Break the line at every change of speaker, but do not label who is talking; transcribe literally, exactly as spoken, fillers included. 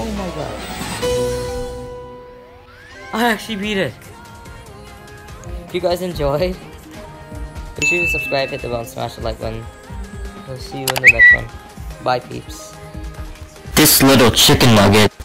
Oh my god. I actually beat it. If you guys enjoyed, be sure to subscribe, hit the bell, and smash the like button. We'll see you in the next one. Bye, peeps.
This little chicken nugget